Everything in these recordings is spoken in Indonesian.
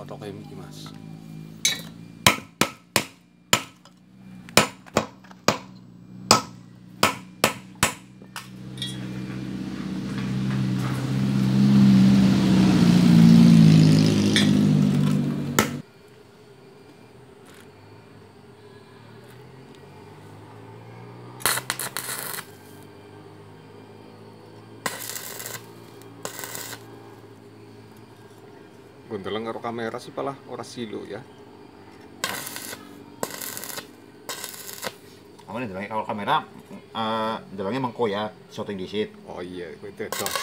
totok iki Mas. Gondeleng karo kamera sih palah ora silo ya. Apa nih delangnya kalau kamera delangnya mengko ya, shooting disit. Oh iya, kowe tetos.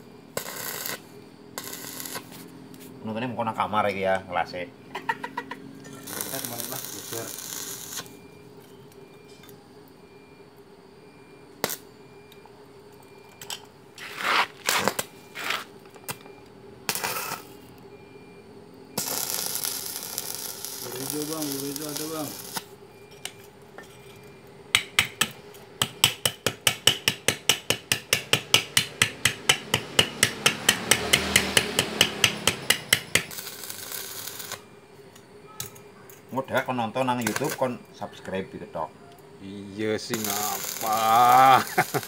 Nontonnya mengko nang kamar iki ya, ngelase. Kemarin lah geser. Bang, itu ada bang. Mudah kon nonton nang YouTube kon subscribe gitu tok. Iya sih ngapa.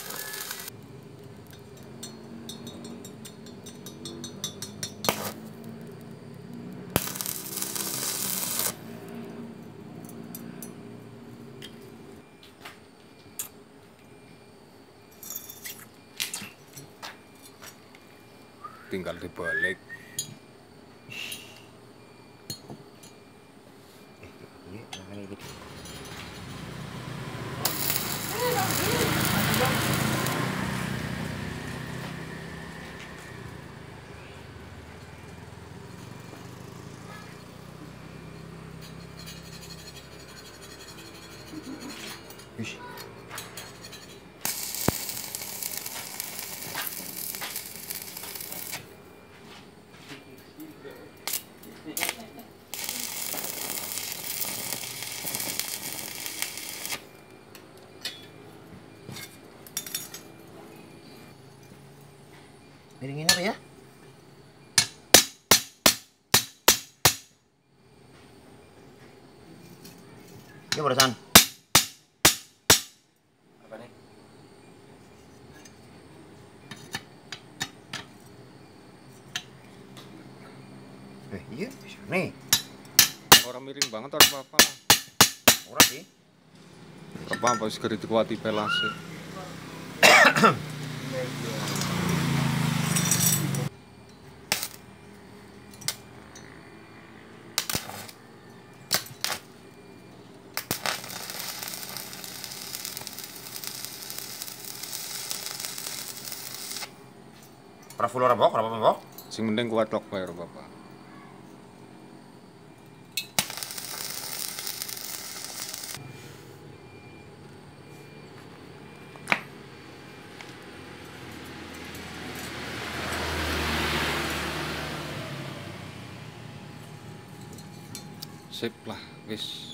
Tinggal dibalik. Wih. Miringin apa ya? Ya barisan. Apa nih? Iya, bisa nih. Orang miring banget ora apa-apa lah. Ora sih. Apa wis gede dikuati pelase. Ora full ora bok, ora apa-apa bok. Sing penting kuat tok bae ora apa-apa. Sip lah, wis.